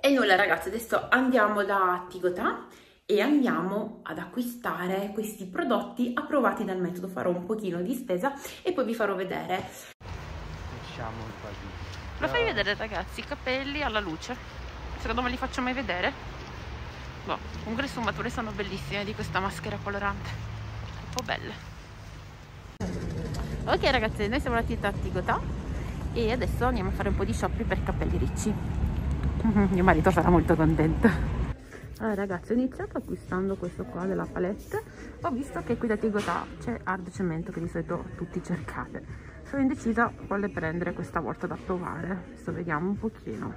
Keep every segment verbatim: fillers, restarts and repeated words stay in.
E nulla ragazzi, adesso andiamo da Tigotà e andiamo ad acquistare questi prodotti approvati dal metodo. Farò un pochino di spesa e poi vi farò vedere. Lasciamo il pasino. Lo fai vedere ragazzi, i capelli alla luce, secondo me li faccio mai vedere. Boh, comunque le sfumature sono bellissime di questa maschera colorante, un po' belle. Ok ragazzi, noi siamo andati a Tigotà e adesso andiamo a fare un po' di shopping per capelli ricci. Mio marito sarà molto contento. Allora ragazzi, ho iniziato acquistando questo qua della palette. Ho visto che qui da Tigotà c'è Hard Cemento, che di solito tutti cercate. Sono indecisa quale prendere questa volta da provare. Adesso vediamo un pochino.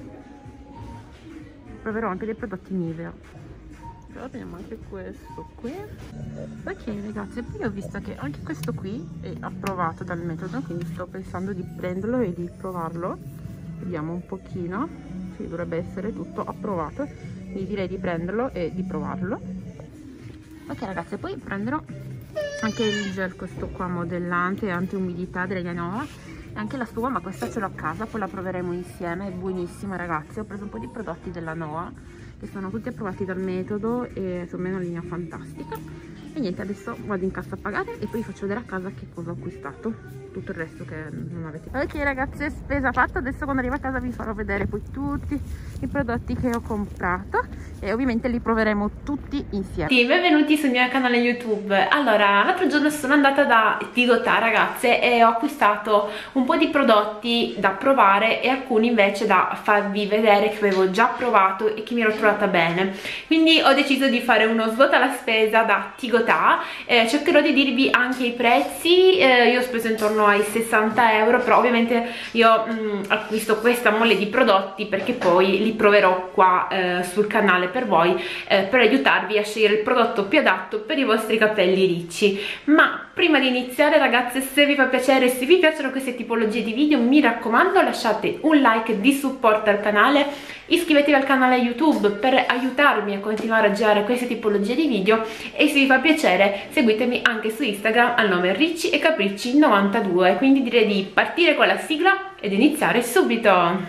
Proverò anche dei prodotti Nivea. Però teniamo anche questo qui. Ok ragazzi, poi ho visto che anche questo qui è approvato dal metodo, quindi sto pensando di prenderlo e di provarlo. Vediamo un pochino. Sì, dovrebbe essere tutto approvato, quindi direi di prenderlo e di provarlo. Ok ragazzi, poi prenderò anche il gel, questo qua modellante anti-umidità della Nova, e anche la sua, ma questa ce l'ho a casa, poi la proveremo insieme, è buonissima ragazzi. Ho preso un po' di prodotti della Nova che sono tutti approvati dal metodo e secondo me è una linea fantastica. E niente, adesso vado in cassa a pagare e poi vi faccio vedere a casa che cosa ho acquistato, tutto il resto che non avete. Ok ragazzi, spesa fatta, adesso quando arrivo a casa vi farò vedere poi tutti i prodotti che ho comprato e ovviamente li proveremo tutti insieme. Sì, benvenuti sul mio canale YouTube. Allora, l'altro giorno sono andata da Tigotà ragazze e ho acquistato un po' di prodotti da provare e alcuni invece da farvi vedere che avevo già provato e che mi ero trovata bene. Quindi ho deciso di fare uno svuota alla spesa da Tigotà. Eh, cercherò di dirvi anche i prezzi. Eh, io ho speso intorno ai sessanta euro, però ovviamente io mh, acquisto questa mole di prodotti perché poi li proverò qua eh, sul canale per voi, eh, per aiutarvi a scegliere il prodotto più adatto per i vostri capelli ricci. Ma prima di iniziare ragazze, se vi fa piacere, se vi piacciono queste tipologie di video, mi raccomando lasciate un like di supporto al canale, iscrivetevi al canale YouTube per aiutarmi a continuare a girare queste tipologie di video e se vi fa piacere seguitemi anche su Instagram al nome Ricci e Capricci novantadue. Quindi direi di partire con la sigla ed iniziare subito.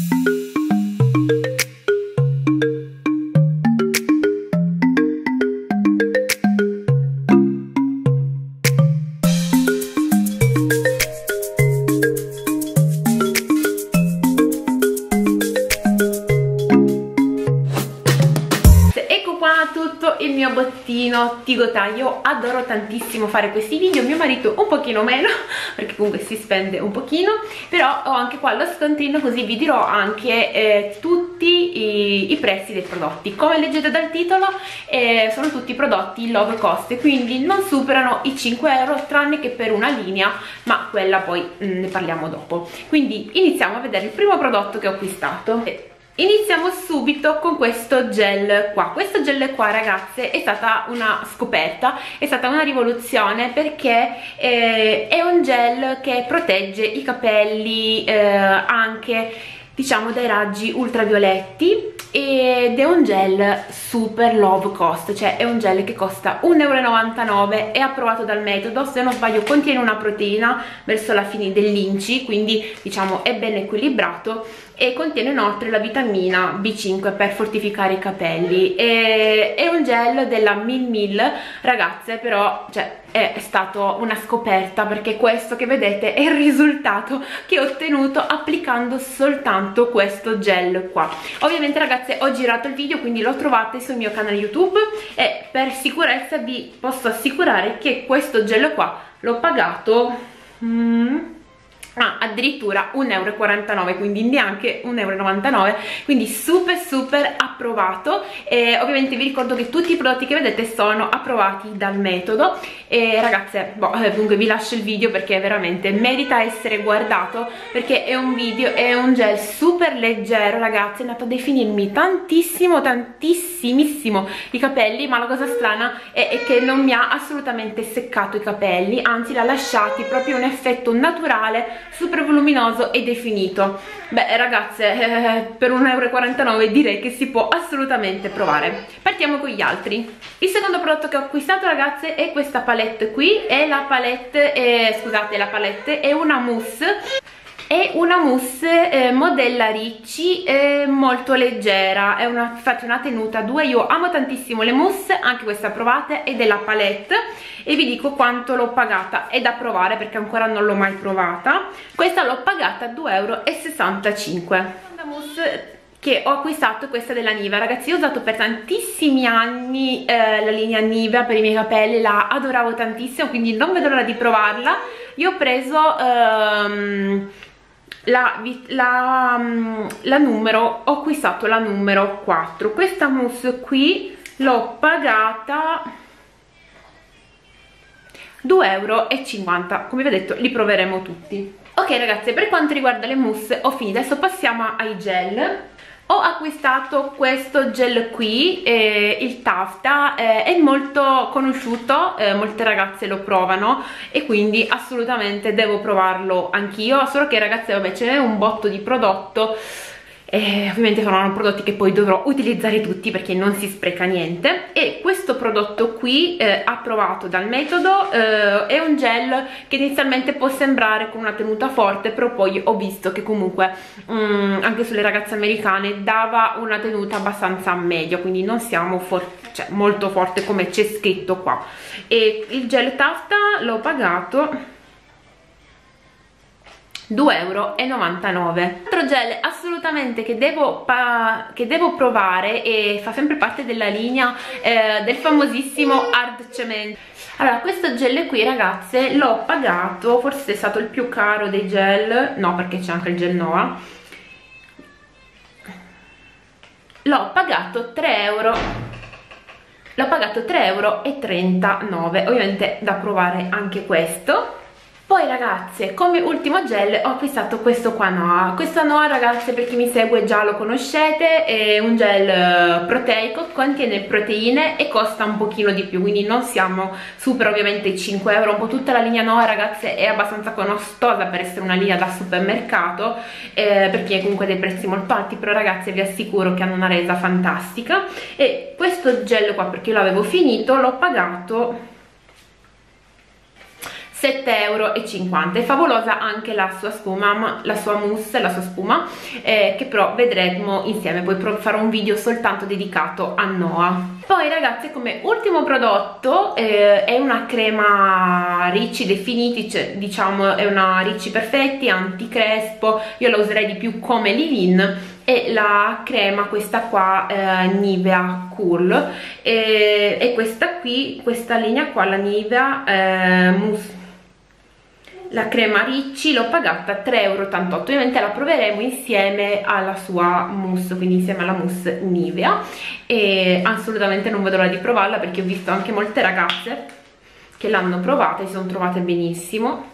Il mio bottino Tigotà. Io adoro tantissimo fare questi video, mio marito un pochino meno perché comunque si spende un pochino, però ho anche qua lo scontrino, così vi dirò anche eh, tutti i, i prezzi dei prodotti. Come leggete dal titolo eh, sono tutti prodotti low cost, quindi non superano i cinque euro tranne che per una linea, ma quella poi mh, ne parliamo dopo. Quindi iniziamo a vedere il primo prodotto che ho acquistato. Iniziamo subito con questo gel qua. Questo gel qua ragazze è stata una scoperta, è stata una rivoluzione perché eh, è un gel che protegge i capelli eh, anche diciamo dai raggi ultravioletti ed è un gel super low cost, cioè è un gel che costa un euro e novantanove, è approvato dal metodo, se non sbaglio contiene una proteina verso la fine dell'I N C I, quindi diciamo è ben equilibrato e contiene inoltre la vitamina B cinque per fortificare i capelli. E, è un gel della Mil Mil ragazze, però cioè, è stato una scoperta perché questo che vedete è il risultato che ho ottenuto applicando soltanto questo gel qua. Ovviamente ragazze ho girato il video, quindi lo trovate sul mio canale YouTube e per sicurezza vi posso assicurare che questo gel qua l'ho pagato mm, ah, addirittura un euro e quarantanove, quindi neanche un euro e novantanove, quindi super super approvato. E ovviamente vi ricordo che tutti i prodotti che vedete sono approvati dal metodo e ragazze boh, comunque vi lascio il video perché veramente merita essere guardato, perché è un video, è un gel super leggero ragazze, è andato a definirmi tantissimo tantissimissimo i capelli, ma la cosa strana è, è che non mi ha assolutamente seccato i capelli, anzi l'ha lasciati proprio un effetto naturale, super voluminoso e definito. Beh ragazze, eh, per un euro e quarantanove direi che si può assolutamente provare. Partiamo con gli altri. Il secondo prodotto che ho acquistato ragazze è questa palette qui, è la palette, eh, scusate la palette è una mousse È una mousse eh, modella Ricci, eh, molto leggera, è una, infatti una tenuta due. Io amo tantissimo le mousse, anche questa provate, è della Palette e vi dico quanto l'ho pagata. È da provare perché ancora non l'ho mai provata. Questa l'ho pagata due e sessantacinque euro. La mousse che ho acquistato è questa della Nivea. Ragazzi, io ho usato per tantissimi anni eh, la linea Nivea per i miei capelli, la adoravo tantissimo, quindi non vedo l'ora di provarla. Io ho preso ehm, la, la, la numero, ho acquistato la numero quattro. Questa mousse qui l'ho pagata due e cinquanta euro. Come vi ho detto, li proveremo tutti. Ok ragazzi, per quanto riguarda le mousse ho finito. Adesso passiamo ai gel. Ho acquistato questo gel qui, eh, il Tafta, eh, è molto conosciuto, eh, molte ragazze lo provano e quindi assolutamente devo provarlo anch'io, solo che ragazze vabbè ce n'è un botto di prodotto e ovviamente saranno prodotti che poi dovrò utilizzare tutti perché non si spreca niente. E questo prodotto qui eh, approvato dal metodo eh, è un gel che inizialmente può sembrare con una tenuta forte, però poi ho visto che comunque um, anche sulle ragazze americane dava una tenuta abbastanza media, quindi non siamo cioè, molto forte come c'è scritto qua. E il gel Tafta l'ho pagato due e novantanove euro. Altro gel assolutamente che devo, che devo provare e fa sempre parte della linea eh, del famosissimo Hard Cement. Allora, questo gel qui ragazze l'ho pagato, forse è stato il più caro dei gel, no perché c'è anche il gel Noa, l'ho pagato tre euro, l'ho pagato tre e trentanove euro, ovviamente da provare anche questo. Poi ragazze, come ultimo gel ho acquistato questo qua Noa. Questo Noa ragazze, per chi mi segue già lo conoscete, è un gel proteico, contiene proteine e costa un pochino di più, quindi non siamo super ovviamente i cinque euro. Un po' tutta la linea Noa ragazze è abbastanza costosa per essere una linea da supermercato, eh, perché ha comunque dei prezzi molto alti, però ragazze vi assicuro che hanno una resa fantastica. E questo gel qua, perché io l'avevo finito, l'ho pagato sette e cinquanta euro. È favolosa anche la sua spuma, la sua mousse, la sua spuma, eh, che però vedremo insieme, poi farò un video soltanto dedicato a Noa. Poi ragazzi, come ultimo prodotto eh, è una crema Ricci Definiti, cioè, diciamo è una Ricci Perfetti anticrespo, io la userei di più come leave-in. E la crema questa qua eh, Nivea Cool, e, e questa qui, questa linea qua, la Nivea eh, mousse, la crema Ricci, l'ho pagata tre e ottantotto euro. Ovviamente la proveremo insieme alla sua mousse, quindi insieme alla mousse Nivea, e assolutamente non vedo l'ora di provarla perché ho visto anche molte ragazze che l'hanno provata e si sono trovate benissimo.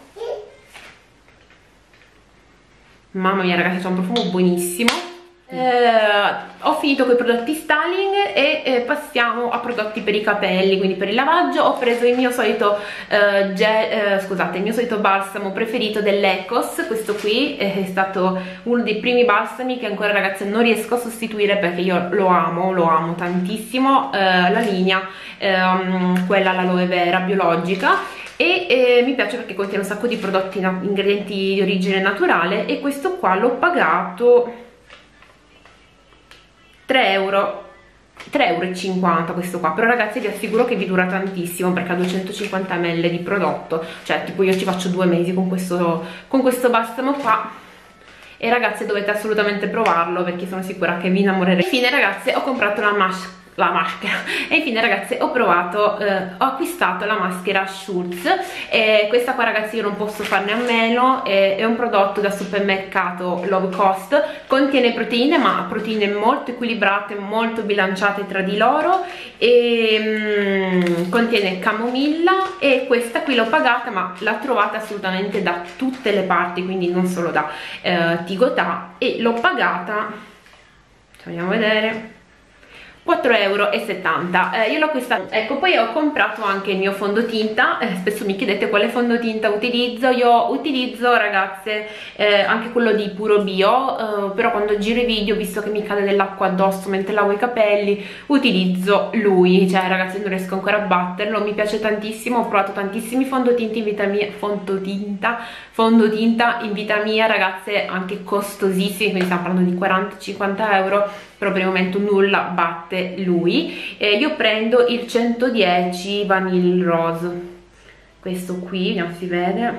Mamma mia ragazzi, c'è un profumo buonissimo. Eh, ho finito con i prodotti styling e eh, passiamo a prodotti per i capelli, quindi per il lavaggio. Ho preso il mio solito eh, gel, eh, scusate, il mio solito balsamo preferito dell'Ecos. Questo qui è stato uno dei primi balsami che ancora ragazze non riesco a sostituire perché io lo amo, lo amo tantissimo, eh, la linea ehm, quella l'aloe vera biologica. E eh, mi piace perché contiene un sacco di prodotti, ingredienti di origine naturale, e questo qua l'ho pagato tre euro, tre e cinquanta euro questo qua, però ragazzi vi assicuro che vi dura tantissimo perché ha duecentocinquanta millilitri di prodotto, cioè tipo io ci faccio due mesi con questo, con questo balsamo qua, e ragazze dovete assolutamente provarlo perché sono sicura che vi innamorerete. Infine ragazze ho comprato la maschera la maschera e infine ragazze ho provato eh, ho acquistato la maschera Schultz, e questa qua ragazzi io non posso farne a meno, è, è un prodotto da supermercato low cost, contiene proteine, ma proteine molto equilibrate, molto bilanciate tra di loro, e mm, contiene camomilla, e questa qui l'ho pagata, ma la trovate assolutamente da tutte le parti, quindi non solo da eh, Tigotà, e l'ho pagata, vogliamo vedere, quattro euro e settanta. Eh, io l'ho acquistato. Ecco, poi ho comprato anche il mio fondotinta. Eh, spesso mi chiedete quale fondotinta utilizzo. Io utilizzo, ragazze, eh, anche quello di Puro Bio, eh, però quando giro i video, visto che mi cade dell'acqua addosso mentre lavo i capelli, utilizzo lui. Cioè, ragazzi, non riesco ancora a batterlo, mi piace tantissimo. Ho provato tantissimi fondotinti in vita mia, fondotinta, fondotinta in vita mia, ragazze, anche costosissimi, quindi stiamo parlando di quaranta cinquanta euro, però per il momento nulla batte lui. Eh, io prendo il centodieci Vanille Rose, questo qui, vediamo se si vede,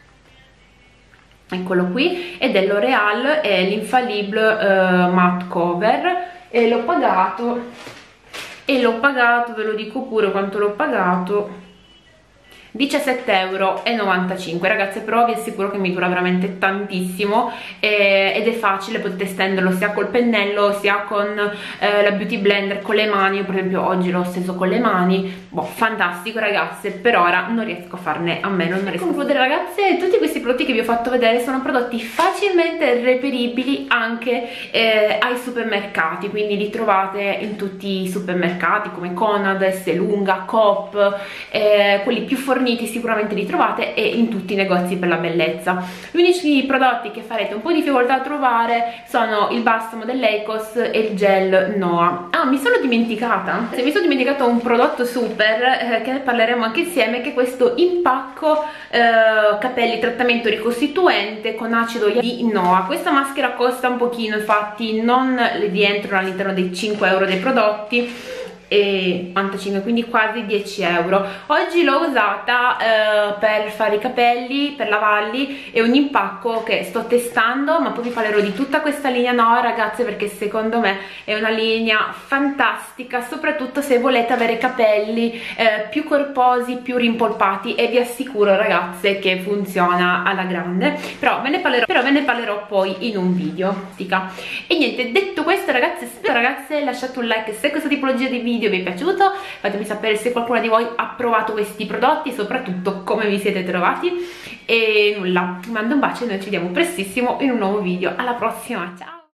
eccolo qui, è dell'Oreal, è l'Infallible eh, Matte Cover, e l'ho pagato, e l'ho pagato, ve lo dico pure quanto l'ho pagato, diciassette euro e novantacinque. Ragazze, però vi assicuro che mi dura veramente tantissimo, eh, ed è facile, potete stenderlo sia col pennello sia con eh, la beauty blender, con le mani. Io per esempio oggi l'ho steso con le mani. Boh, fantastico, ragazze, per ora non riesco a farne a meno, non riesco a concludere, ragazze. Tutti questi prodotti che vi ho fatto vedere sono prodotti facilmente reperibili anche eh, ai supermercati, quindi li trovate in tutti i supermercati come Conad, Esselunga, Coop, eh, quelli più forniti sicuramente li trovate, e in tutti i negozi per la bellezza. Gli unici prodotti che farete un po' di difficoltà a trovare sono il balsamo dell'Eicos e il gel Noah. Ah, mi sono dimenticata, se mi sono dimenticata un prodotto super eh, che ne parleremo anche insieme, che è questo impacco eh, capelli trattamento ricostituente con acido di Noah. Questa maschera costa un pochino, infatti non le rientrano all'interno dei cinque euro dei prodotti, e novantacinque, quindi quasi dieci euro. Oggi l'ho usata eh, per fare i capelli, per lavarli. È un impacco che sto testando, ma poi vi parlerò di tutta questa linea Noah, ragazze, perché secondo me è una linea fantastica, soprattutto se volete avere capelli eh, più corposi, più rimpolpati, e vi assicuro, ragazze, che funziona alla grande. Però ve ne parlerò, però ve ne parlerò poi in un video. E niente, detto questo, ragazze, spero, ragazze, lasciate un like se questa tipologia di video vi è piaciuto, fatemi sapere se qualcuno di voi ha provato questi prodotti e soprattutto come vi siete trovati. E nulla, vi mando un bacio e noi ci vediamo prestissimo in un nuovo video. Alla prossima, ciao!